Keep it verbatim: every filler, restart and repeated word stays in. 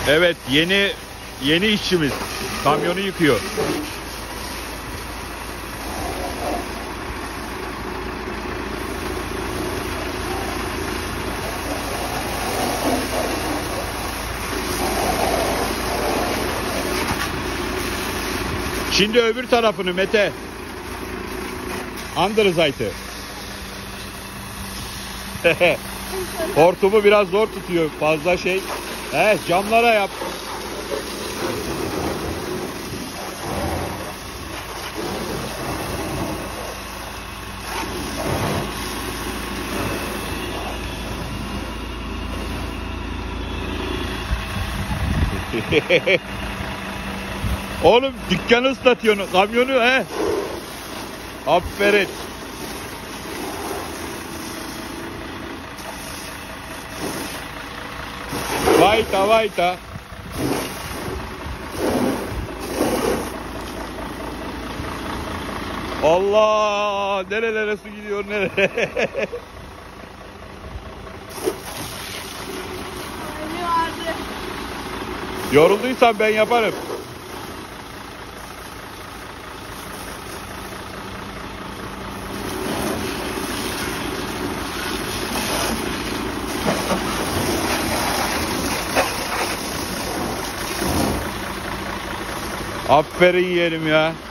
Evet, yeni yeni işçimiz kamyonu yıkıyor. Şimdi öbür tarafını Mete. Underseit'ı. Hortumu biraz zor tutuyor. Fazla şey. He, camlara yap. Oğlum dükkanı ıslatıyorsun. Kamyonu he. Aferin. Vayta vayta. Allah, nerelere su gidiyor, nereye? Yorulduysan ben yaparım. Aferin yeğenim ya.